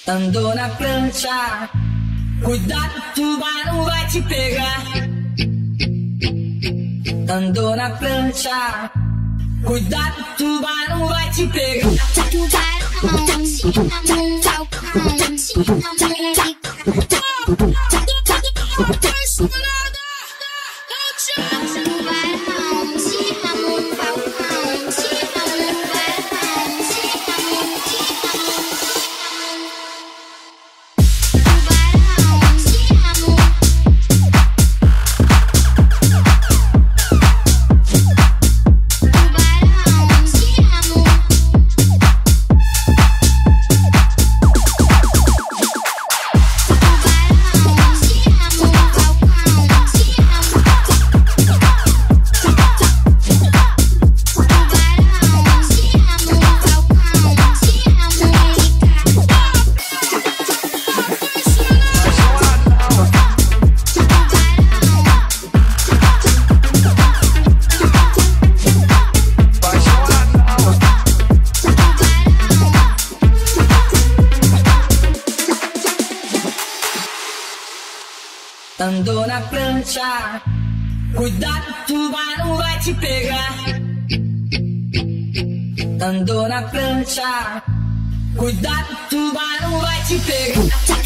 Andou na prancha, cuidado, tubarão vai te pegar. Andou na prancha, cuidado, tubarão vai te pegar. Andou na prancha, cuidado, tubarão vai te pegar. Andou na prancha, cuidado, tubarão vai te pegar.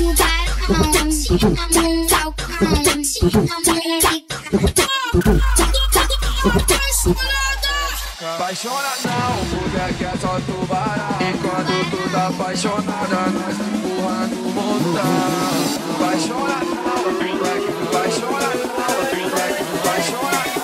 Apaixona não, mulher que é só tubarão. Enquanto tu tá apaixonada, nós empurrando o montão. Apaixona não, mulher que apaixona não, mulher que apaixona não.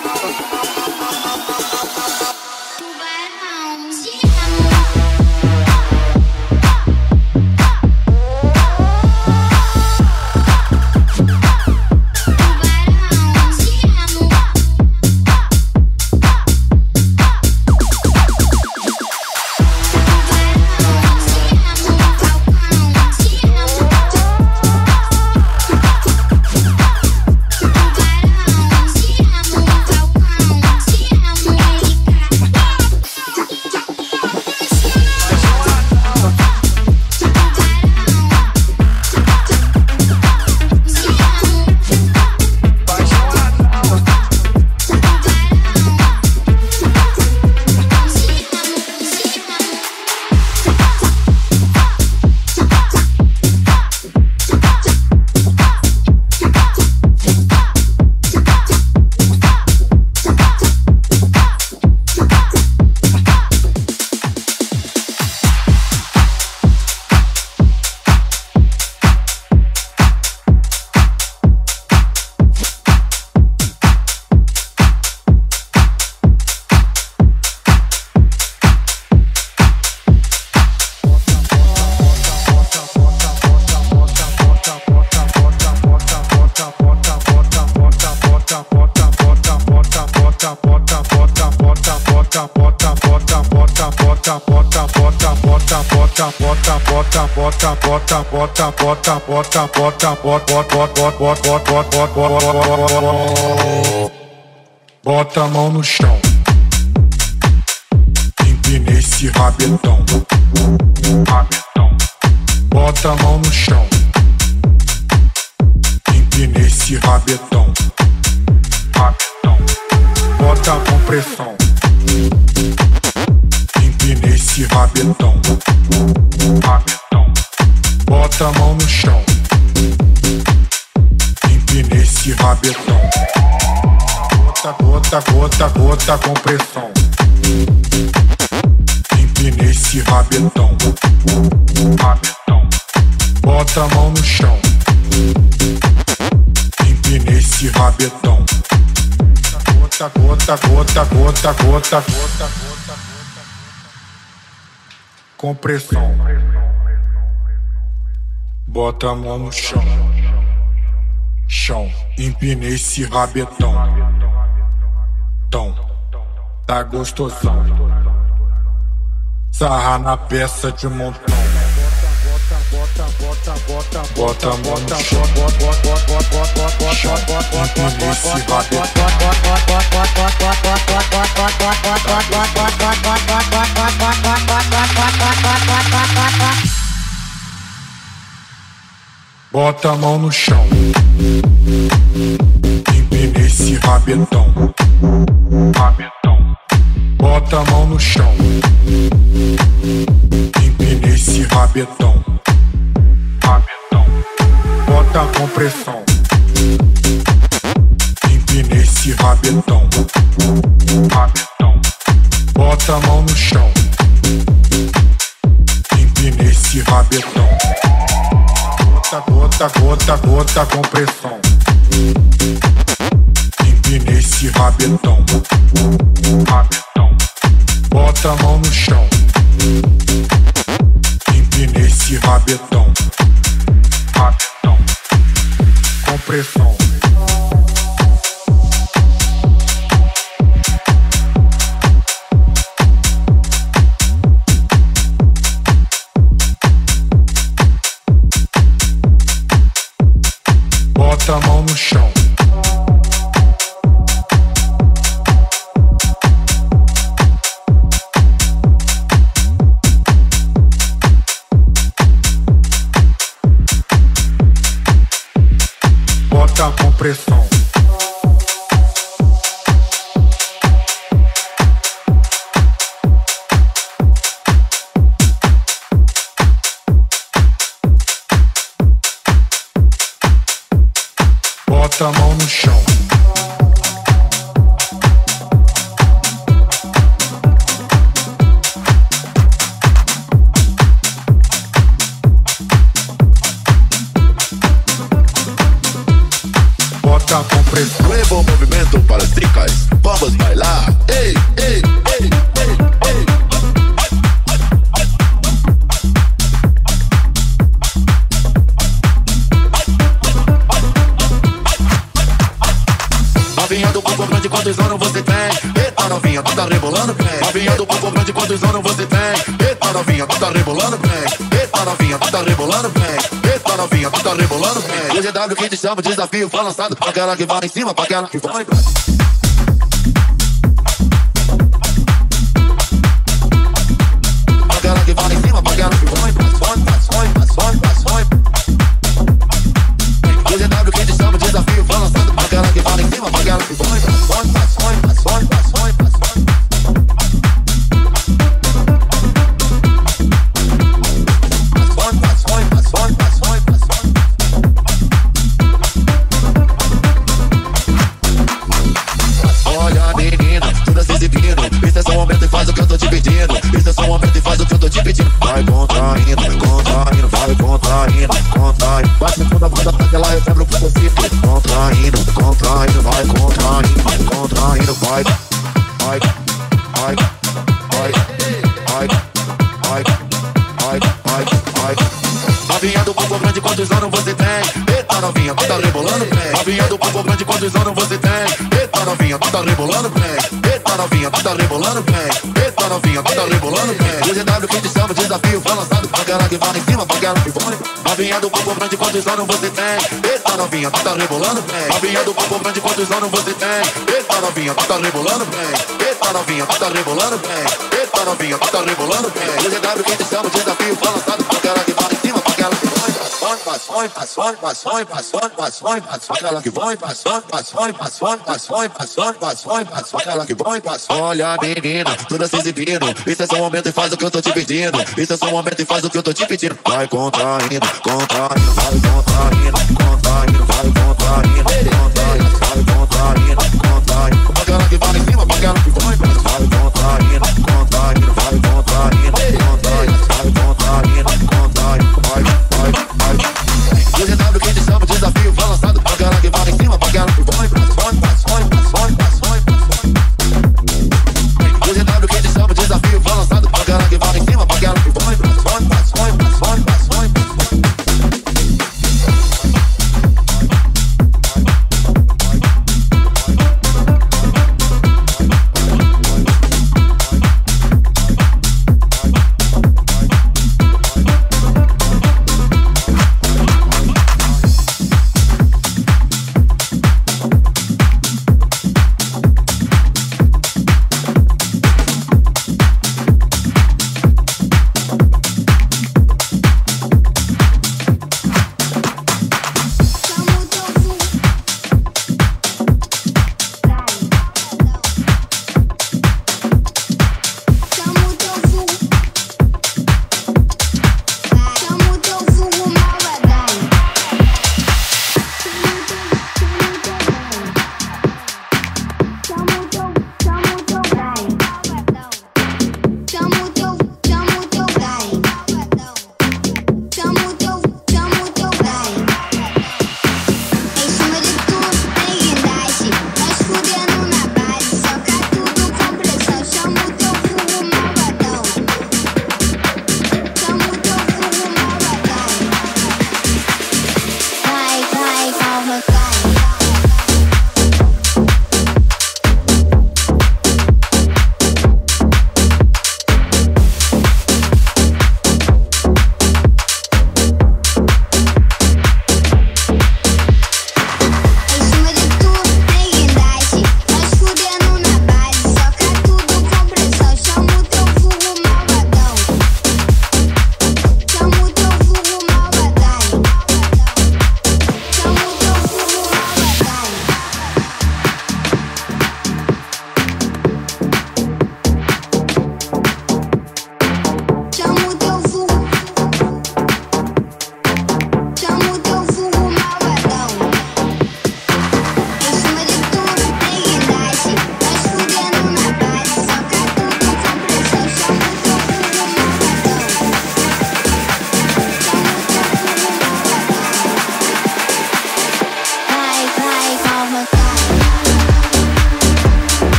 Bota a mão no chão, empina esse rabetão, rabetão. Bota a mão no chão, empina esse rabetão, rabetão. Bota com pressão, empina esse rabetão, rabetão. Bota a mão no chão, empina esse rabetão. Gota, gota, gota com pressão, empina esse rabetão, rabetão. Bota a mão no chão, empina esse rabetão. Gota, gota, gota, gota, gota, gota, com pressão. Bota a mão no chão, chão, empina esse rabetão. Tá gostosão, sarra na peça de montão. Bota a mão no chão, empina esse rabetão. bota a mão no chão. Empina esse rabetão. Rabetão. Bota a mão no chão. Empina esse rabetão. Rabetão. Bota com pressão. Empina esse rabetão. Rabetão. Bota a mão no chão. Empina esse rabetão. Gota, gota, gota com pressão. Empina esse rabetão. Rabetão. Bota a mão no chão. Empina esse rabetão. Rabetão. Com pressão. Bota a mão no chão. Bota com pressão. Bota a mão no chão. Bota com pressão. Nuevo movimento para as tricas. Vamos bailar. Ei, ei, ei, ei, ei. Novinha do Papo Grande, quantos anos você tem? Eita novinha, tu tá rebolando bem. Novinha do Papo Grande, quantos anos você tem? Eita novinha, tu tá rebolando bem. Eita novinha, tu tá rebolando bem. Eita novinha, tu tá rebolando bem. O GW que te chama, desafio foi lançado pra aquela que vai em cima, pra aquela que vai embaixo. Pra aquela que vai em cima, pra aquela que vai embaixo. O GW que te chama, desafio foi lançado pra aquela que vai em cima, pra aquela que vai embaixo. Olha menina, tudo se exibindo. Isso é só um momento e faz o que eu tô te pedindo. Isso é só um momento e faz o que eu tô te pedindo. Vai contraindo, contraindo, vai contraindo, contraindo. Bate no fundo da bunda pra que lá eu quebro o princípio. Contraindo, contraindo, vai contraindo, contraindo, vai, vai, vai, vai, vai, vai, vai, vai, vai. Novinha do Papo Grande, quantos anos você tem? Eita novinha, tu tá rebolando bem. Novinha do Papo Grande, quantos anos você tem? Eita novinha, tu tá rebolando bem. Eita novinha, tu tá rebolando bem. Eita novinha, tu tá rebolando bem. O GW que te chama, desafio foi lançado pra aquela que vai em cima, pra aquela que vai. Novinha do Papo Grande, quantos anos você tem? Eita novinha, tu tá rebolando bem. Novinha do Papo Grande, quantos anos você tem? Eita novinha, tu tá rebolando bem. Eita novinha, tu tá rebolando bem. Eita novinha, tu tá rebolando bem. O GW que te chama, desafio foi lançado pra aquela que vai em cima, pra aquela que vai. Passou, passou, passou, passou, passou, passou, aquela que vai, passou, passou, passou, passou, passou, passou, passou, aquela que vai, passou. Olha menina, tudo se exibindo. Isso é só um momento e faz o que eu tô te pedindo. Isso é só um momento e faz o que eu tô te pedindo. Vai contraindo, contraindo, vai contraindo, contraindo, vai contraindo, contraindo, vai contraindo, contraindo. Aquela que vai em cima, aquela que vai, vai contraindo, contraindo, vai contraindo, contraindo, vai contraindo, contraindo, vai, vai, vai. O GW que te chama, desafio foi lançado pra aquela que vai em cima, pra aquela que vai embaixo. O GW que te chama, desafio foi lançado pra aquela que vai em cima, pra aquela que vai embaixo.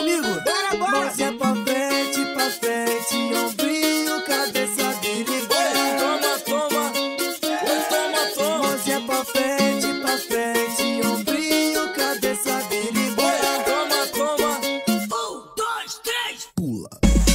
comigo. Mãozinha pra frente, ombrinho, cabeça vira e bora. Toma, toma, toma, toma. Mãozinha pra frente, ombrinho, cabeça vira e bora. Toma, toma. 1, 2, 3. Pula.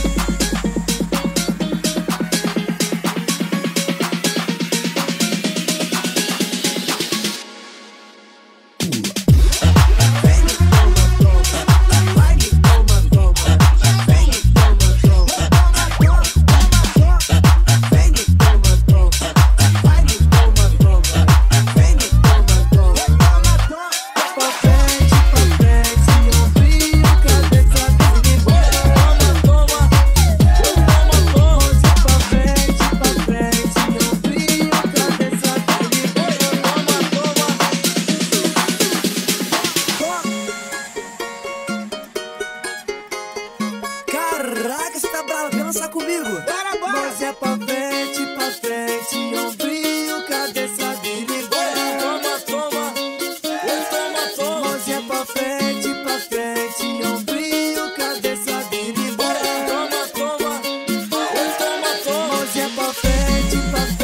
Caraca, você tá bravo, quer dançar comigo? Bora! Mãozinha pra frente, ombrinho, cabeça vira e bora. Toma, toma, toma, toma. Mãozinha pra frente, ombrinho, cabeça vira e bora. Toma, toma, toma, toma. Mãozinha pra frente,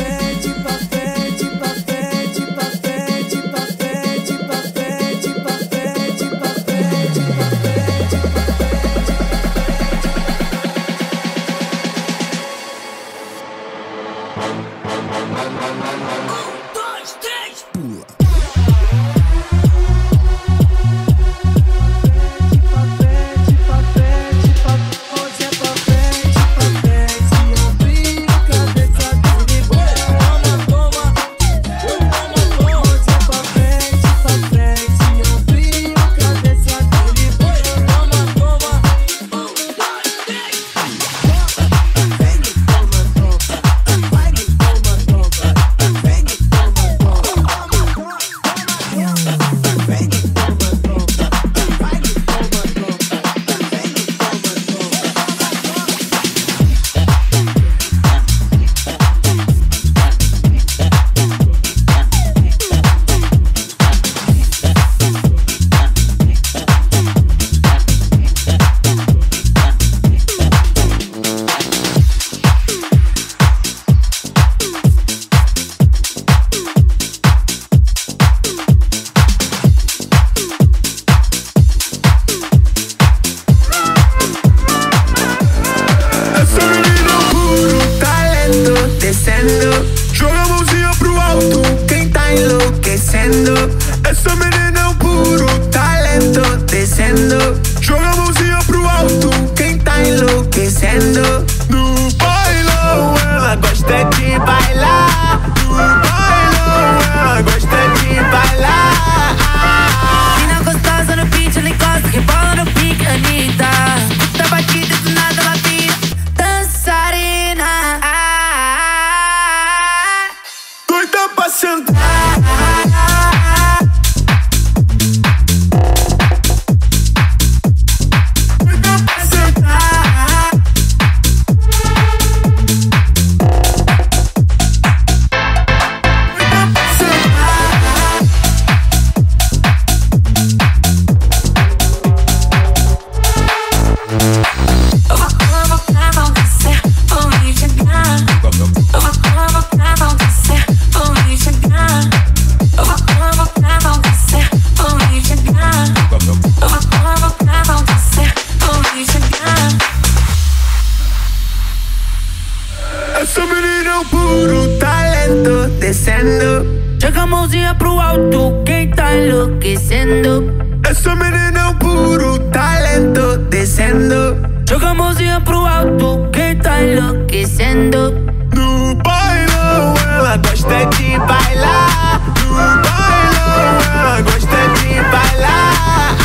mãozinha pro alto, quem tá enlouquecendo? Essa menina é um puro talento descendo. Joga a mãozinha pro alto, quem tá enlouquecendo? No bailão ela gosta de bailar. No bailão ela gosta de bailar.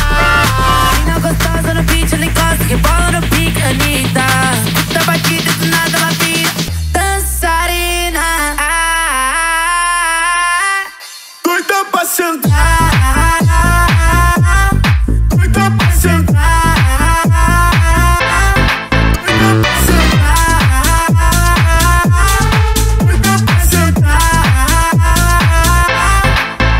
Menina gostosa no beat, ela encosta, rebola no pique, Anitta. Escuta a batida, do nada ela vira dançarina. Doida pra sentar. Doida pra sentar. Doida pra sentar. Doida pra sentar.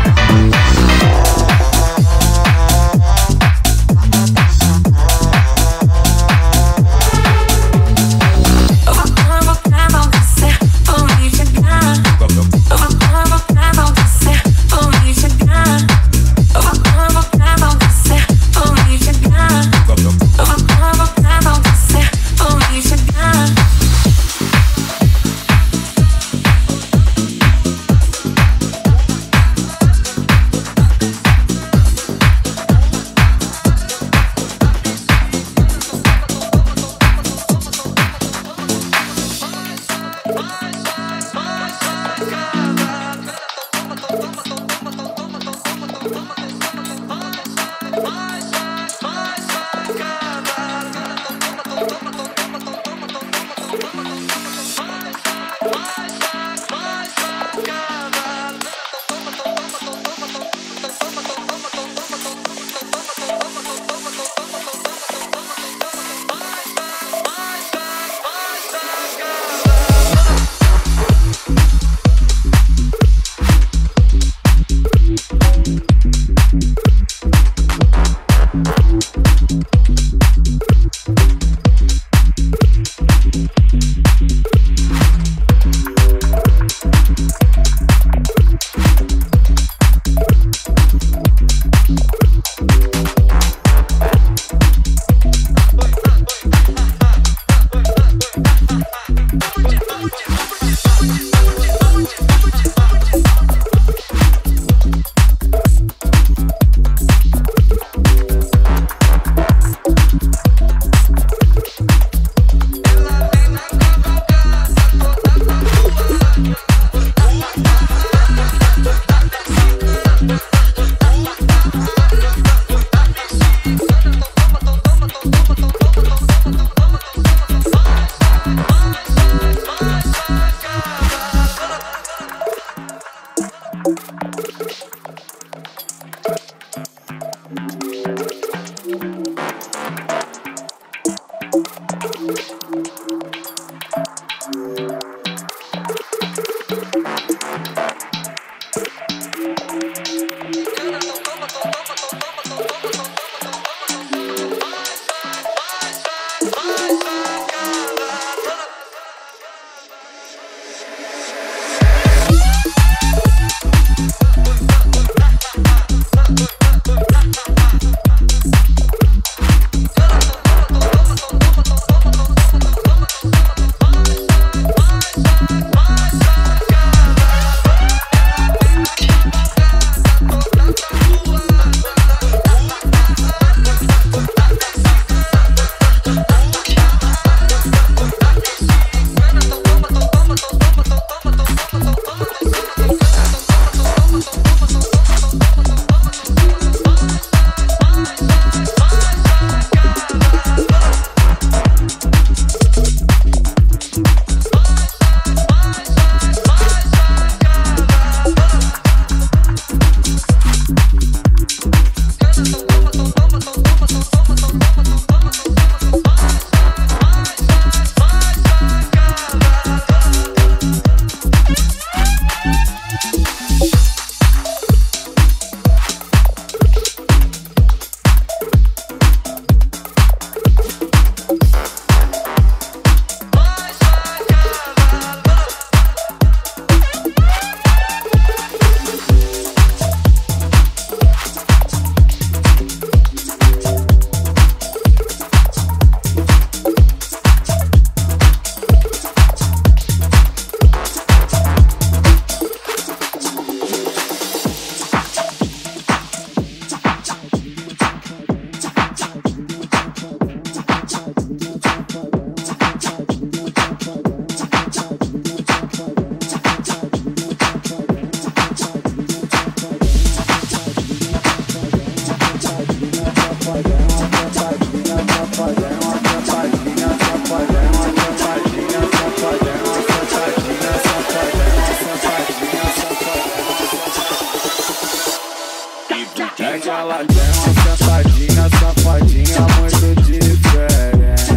Ela tem uma safadinha, safadinha muito diferente.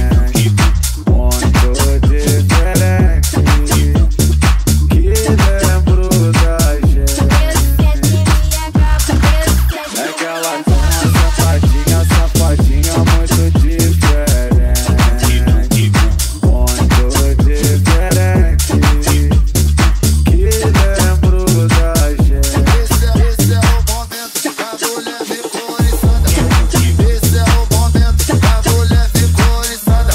Muito diferente. Que lembro da gente. É que ela tem uma safadinha, safadinha muito diferente. Muito diferente. Que lembro da gente. Esse é o momento que a mulher ficou oriçada. Esse é o momento que a mulher ficou oriçada.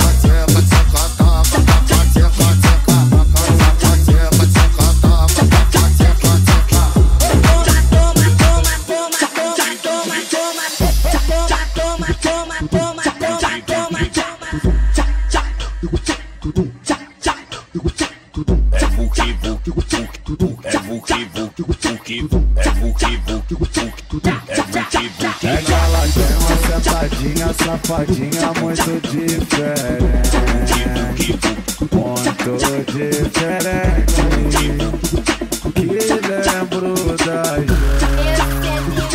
É que ela tem uma sentadinha, safadinha muito diferente. Muito diferente. Que lembro da gente.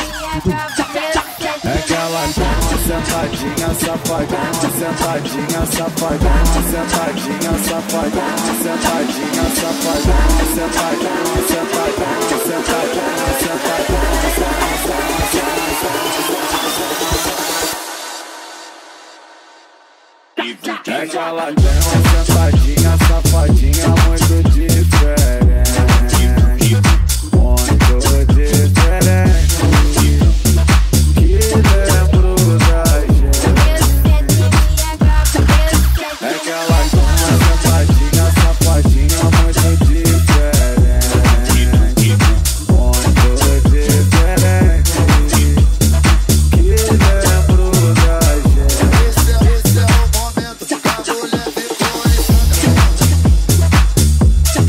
É que ela tem uma sentadinha, safadinha, sentadinha, safadinha, sentadinha, safadinha, sentadinha, safadinha, sentadinha, sentadinha, sentadinha, sentadinha. É que ela tem uma sentadinha, safadinha muito diferente. Muito diferente. Que lembro da gente. É que ela tem uma sentadinha, safadinha muito diferente. Muito diferente. Que lembro da gente. Esse é o momento que a mulher ficou oriçada.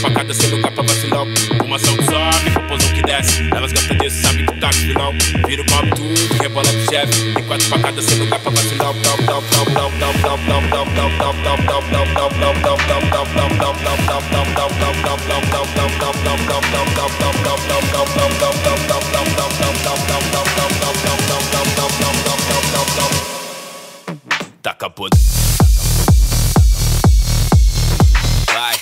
facada sem lugar pra vacilão. Fumação que sobe, popozão que desce. Elas gostam disso, sabe que tá com vilão. Vira o copo tudo, rebola pro chefe. Tem 4 facadas sem lugar pra vacilão. Taca podre. Vai.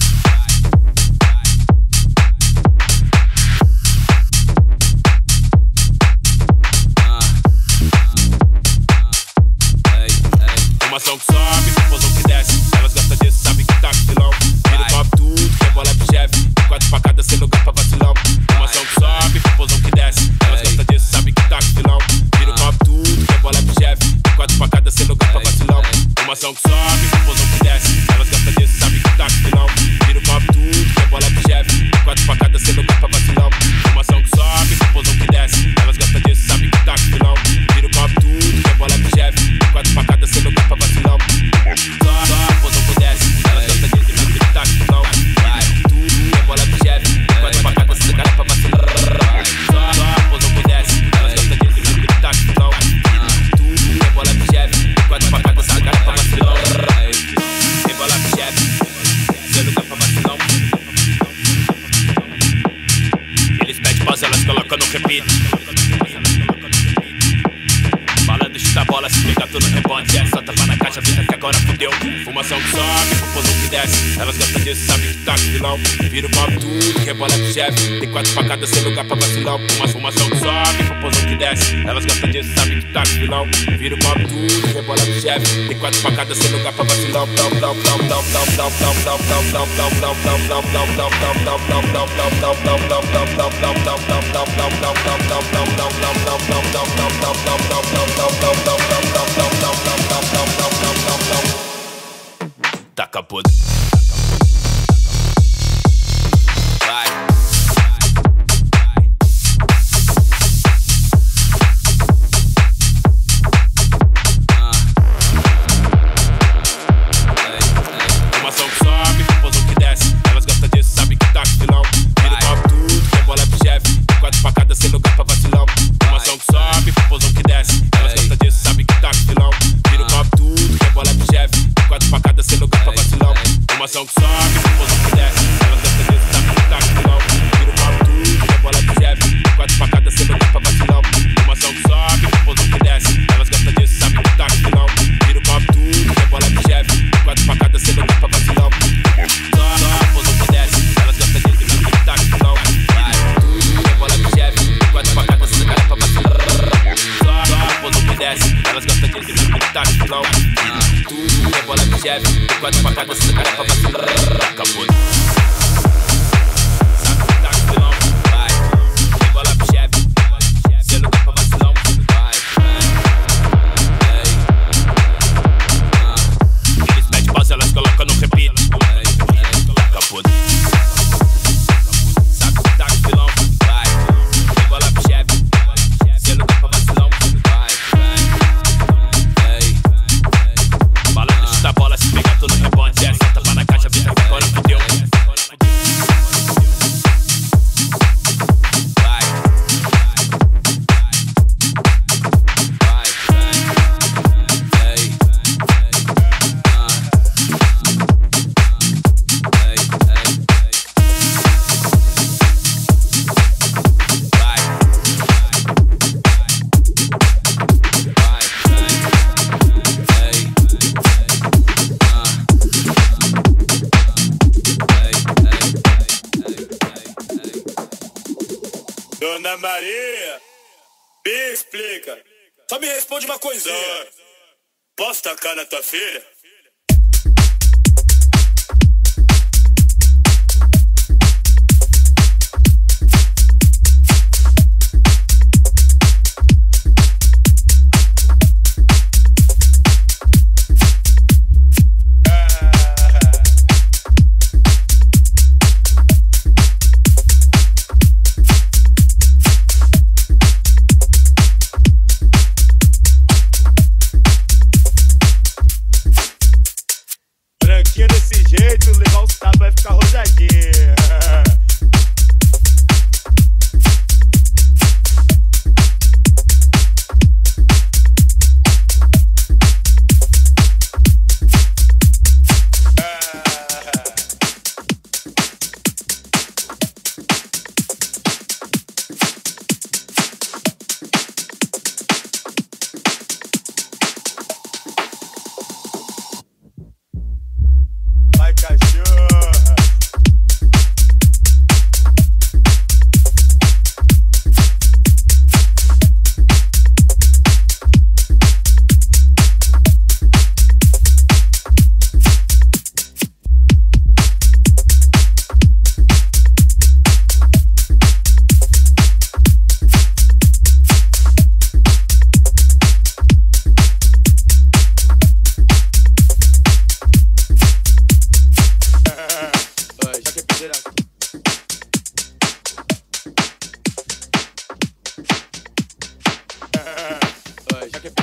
Fumação que sobe, popozão que desce. Elas gostam disso, sabe que tá com vilão. Vira o copo tudo, rebola pro chefe. 4 facadas sem lugar pra vacilão. Fumação que sobe, popozão que desce. Elas gostam disso, sabe que tá com vilão. Vira o copo tudo, rebola pro chefe. 4 facadas sem lugar pra vacilão. Fumação que sobe, popozão que desce. Elas gostam disso, sabe que tá com vilão. Vira o copo tudo, rebola pro chefe. 4 facadas sem lugar pra vacilão. Fumação que sobe, popozão que desce. Elas gostam disso, sabe que tá com vilão. Vira o copo tudo, rebola pro chefe. 4 facadas sem lugar pra vacilão. Só, popozão que desce. Elas gostam disso, sabe que tá com vilão. Tudo, rebola pro chefe. 4 facadas sem lugar pra vacilão. Só, popozão que desce. Elas gostam disso, sabe que tá com vilão. Tudo, rebola pro chefe. 4 facadas sem lugar pra vacilão. Rebola pro chefe. Sem lugar pra vacilão. Eles pedem pausa, elas colocam no repeat. Balando, chuta a bola, se pegar tu no rebote. É só tapar na caixa, vida que agora fudeu. Fumação que sobe, popozão que desce. Elas gostam disso, sabe que tá com vilão. Vira o copo tudo, rebola pro chefe. Tem 4 facadas sem lugar pra vacilão. Fumação que sobe, popozão que desce. Elas gostam disso, sabe que tá com vilão. Vira o copo tudo, rebola pro chefe. Tem 4 facadas sem lugar pra vacilão. Taca podre. Vai. Fumação que sobe, popozão que desce. Elas gostam disso, sabe que tá com vilão. Vira o copo tudo, rebola pro chefe. 4 facadas sem lugar pra vacilão. Fumação que sobe, popozão que desce. Elas gostam disso, sabe que tá com vilão. Vira o copo tudo, rebola pro chefe. 4 facadas sem lugar pra vacilão. Fumação que sobe, popozão que desce. Elas gostam disso, sabe que tá com vilão. Vira o copo tudo, rebola pro chefe. 4 facadas sem lugar pra vacilão. Fumação que sobe, popozão que desce. Elas gostam disso, sabe que tá com vilão. Vira o copo tudo, rebola pro chefe. 4 facadas sem lugar pra vacilão. Só, popozão que desce. Elas gostam disso, sabe que tá com vilão. Tudo, rebola pro chefe. 4 facadas sem lugar pra vacilão. Só, popozão que desce. Elas gostam disso, sabe que tá com vilão. Tudo, rebola pro chefe. 4 facadas sem lugar pra vacilão. Acabou. Sabe que tá com vilão. Vai, rebola pro chefe. Sem lugar pra vacilão. Vai, eles pedem pausa, elas colocam no repeat. Acabou. Sabe que tá com vilão. Vai, rebola pro chefe. Sem lugar pra vacilão. Vai, balando, chuta a bola, se pegar tu no rebote. É só tapar na caixa, vida que agora fudeu. Dona Maria, me explica. Só me responde uma coisinha. Posso tacar na tua filha?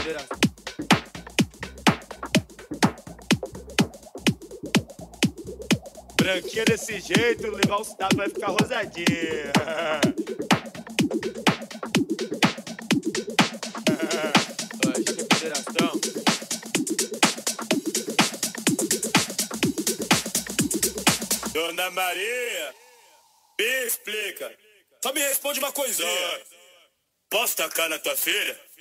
Branquinha desse jeito, levar o cidade vai ficar rosadinha. Dona Maria, me explica. Só me responde uma coisinha. Posso tacar na tua filha?